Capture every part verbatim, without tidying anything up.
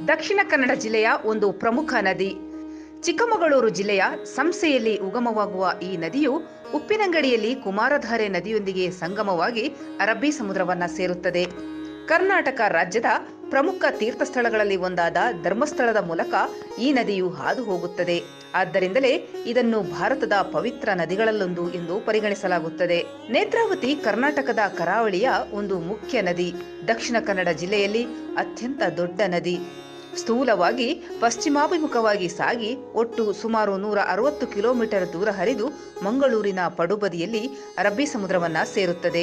ದಕ್ಷಿಣ ಕನ್ನಡ ಜಿಲ್ಲೆಯ ಒಂದು ಪ್ರಮುಖ ನದಿ. ಚಿಕ್ಕಮಗಳೂರು ಜಿಲ್ಲೆಯ ಸಂಸೆಯಲ್ಲಿ ಉಗಮವಾಗುವ ಈ ನದಿಯು ಉಪ್ಪಿನಂಗಡಿಯಲ್ಲಿ ಕುಮಾರಧಾರೆ ನದಿಯೊಂದಿಗೆ ಸಂಗಮವಾಗಿ ಅರಬ್ಬಿ ಸಮುದ್ರವನ್ನ ಸೇರುತ್ತದೆ. ಕರ್ನಾಟಕ ರಾಜ್ಯದ ಪ್ರಮುಖ ತೀರ್ಥಸ್ಥಳಗಳಲ್ಲಿ ಒಂದಾದ ಧರ್ಮಸ್ಥಳದ ಮೂಲಕ ಈ ನದಿಯು ಹಾದು ಹೋಗುತ್ತದೆ. ಆದ್ದರಿಂದಲೇ ಇದನ್ನು ಭಾರತದ ಪವಿತ್ರ ನದಿಗಳಲ್ಲೊಂದು ಎಂದು ಪರಿಗಣಿಸಲಾಗುತ್ತದೆ. ನೇತ್ರಾವತಿ ಕರ್ನಾಟಕದ ಕರಾವಳಿಯ ಒಂದು ಮುಖ್ಯ ನದಿ. ದಕ್ಷಿಣ ಕನ್ನಡ ಜಿಲ್ಲೆಯಲ್ಲಿ ಅತ್ಯಂತ ದೊಡ್ಡ ನದಿ. ಸ್ಥೂಲವಾಗಿ ಪಶ್ಚಿಮಾಭಿಮುಖವಾಗಿ ಸಾಗಿ ಒಟ್ಟು ಸುಮಾರು ನೂರ ಅರವತ್ತು ಕಿಲೋಮೀಟರ್ ದೂರ ಹರಿದು ಮಂಗಳೂರಿನ ಪಡುಬದಿಯಲ್ಲಿ ಅರಬ್ಬಿ ಸಮುದ್ರವನ್ನ ಸೇರುತ್ತದೆ.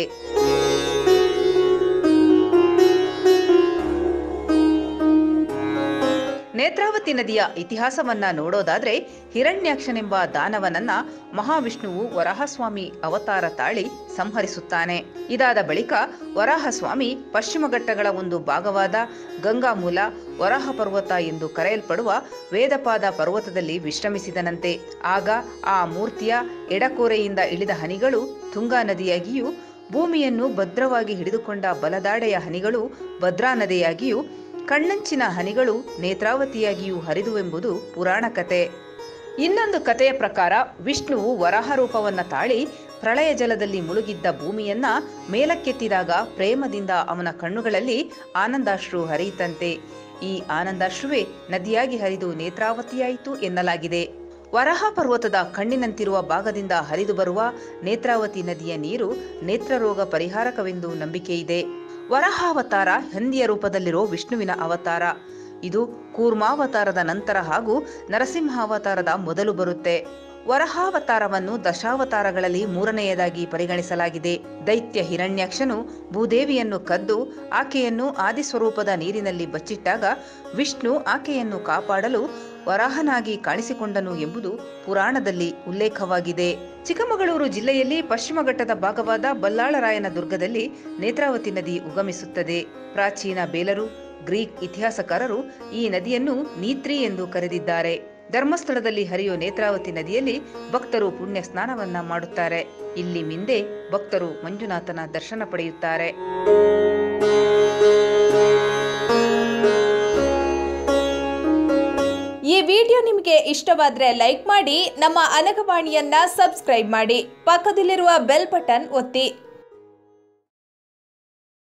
ನೇತ್ರಾವತಿ ನದಿಯ ಇತಿಹಾಸವನ್ನ ನೋಡೋದಾದ್ರೆ, ಹಿರಣ್ಯಾಕ್ಷನೆಂಬ ದಾನವನನ್ನ ಮಹಾವಿಷ್ಣುವು ವರಾಹಸ್ವಾಮಿ ಅವತಾರ ತಾಳಿ ಸಂಹರಿಸುತ್ತಾನೆ. ಇದಾದ ಬಳಿಕ ವರಾಹಸ್ವಾಮಿ ಪಶ್ಚಿಮ ಘಟ್ಟಗಳ ಒಂದು ಭಾಗವಾದ ಗಂಗಾಮೂಲ ವರಾಹ ಪರ್ವತ ಎಂದು ಕರೆಯಲ್ಪಡುವ ವೇದಪಾದ ಪರ್ವತದಲ್ಲಿ ವಿಶ್ರಮಿಸಿದನಂತೆ. ಆಗ ಆ ಮೂರ್ತಿಯ ಎಡಕೋರೆಯಿಂದ ಇಳಿದ ಹನಿಗಳು ತುಂಗಾ ನದಿಯಾಗಿಯೂ, ಭೂಮಿಯನ್ನು ಭದ್ರವಾಗಿ ಹಿಡಿದುಕೊಂಡ ಬಲದಾಡೆಯ ಹನಿಗಳು ಭದ್ರಾ ನದಿಯಾಗಿಯೂ, ಕಣ್ಣಂಚಿನ ಹನಿಗಳು ನೇತ್ರಾವತಿಯಾಗಿಯೂ ಹರಿದುವೆಂಬುದು ಪುರಾಣ ಕತೆ. ಇನ್ನೊಂದು ಕಥೆಯ ಪ್ರಕಾರ ವಿಷ್ಣುವು ವರಾಹ ರೂಪವನ್ನ ತಾಳಿ ಪ್ರಳಯ ಜಲದಲ್ಲಿ ಮುಳುಗಿದ್ದ ಭೂಮಿಯನ್ನ ಮೇಲಕ್ಕೆತ್ತಿದಾಗ ಪ್ರೇಮದಿಂದ ಅವನ ಕಣ್ಣುಗಳಲ್ಲಿ ಆನಂದಾಶ್ರು ಹರಿಯಿತಂತೆ. ಈ ಆನಂದಾಶ್ರುವೇ ನದಿಯಾಗಿ ಹರಿದು ನೇತ್ರಾವತಿಯಾಯಿತು ಎನ್ನಲಾಗಿದೆ. ವರಾಹ ಪರ್ವತದ ಕಣ್ಣಿನಂತಿರುವ ಭಾಗದಿಂದ ಹರಿದು ಬರುವ ನೇತ್ರಾವತಿ ನದಿಯ ನೀರು ನೇತ್ರರೋಗ ಪರಿಹಾರಕವೆಂದು ನಂಬಿಕೆಯಿದೆ. ವರಾಹಾವತಾರ ಹಂದಿಯ ರೂಪದಲ್ಲಿರೋ ವಿಷ್ಣುವಿನ ಅವತಾರ. ಇದು ಕೂರ್ಮಾವತಾರದ ನಂತರ ಹಾಗೂ ನರಸಿಂಹಾವತಾರದ ಮೊದಲು ಬರುತ್ತೆ. ವರಾಹಾವತಾರವನ್ನು ದಶಾವತಾರಗಳಲ್ಲಿ ಮೂರನೆಯದಾಗಿ ಪರಿಗಣಿಸಲಾಗಿದೆ. ದೈತ್ಯ ಹಿರಣ್ಯಾಕ್ಷನು ಭೂದೇವಿಯನ್ನು ಕದ್ದು ಆಕೆಯನ್ನು ಆದಿಸ್ವರೂಪದ ನೀರಿನಲ್ಲಿ ಬಚ್ಚಿಟ್ಟಾಗ ವಿಷ್ಣು ಆಕೆಯನ್ನು ಕಾಪಾಡಲು ವರಾಹನಾಗಿ ಕಾಣಿಸಿಕೊಂಡನು ಎಂಬುದು ಪುರಾಣದಲ್ಲಿ ಉಲ್ಲೇಖವಾಗಿದೆ. ಚಿಕ್ಕಮಗಳೂರು ಜಿಲ್ಲೆಯಲ್ಲಿ ಪಶ್ಚಿಮ ಘಟ್ಟದ ಭಾಗವಾದ ಬಲ್ಲಾಳರಾಯನ ದುರ್ಗದಲ್ಲಿ ನೇತ್ರಾವತಿ ನದಿ ಉಗಮಿಸುತ್ತದೆ. ಪ್ರಾಚೀನ ಬೇಲರು, ಗ್ರೀಕ್ ಇತಿಹಾಸಕಾರರು ಈ ನದಿಯನ್ನು ನೀತ್ರಿ ಎಂದು ಕರೆದಿದ್ದಾರೆ. ಧರ್ಮಸ್ಥಳದಲ್ಲಿ ಹರಿಯೋ ನೇತ್ರಾವತಿ ನದಿಯಲ್ಲಿ ಭಕ್ತರು ಪುಣ್ಯ ಸ್ನಾನವನ್ನ ಮಾಡುತ್ತಾರೆ. ಇಲ್ಲಿ ಮಿಂದೆ ಭಕ್ತರು ಮಂಜುನಾಥನ ದರ್ಶನ ಪಡೆಯುತ್ತಾರೆ. ಈ ವಿಡಿಯೋ ನಿಮಗೆ ಇಷ್ಟವಾದ್ರೆ ಲೈಕ್ ಮಾಡಿ, ನಮ್ಮ ಅನಗವಾಣಿಯನ್ನ ಸಬ್ಸ್ಕ್ರೈಬ್ ಮಾಡಿ, ಪಕ್ಕದಲ್ಲಿರುವ ಬೆಲ್ ಬಟನ್ ಒತ್ತಿ.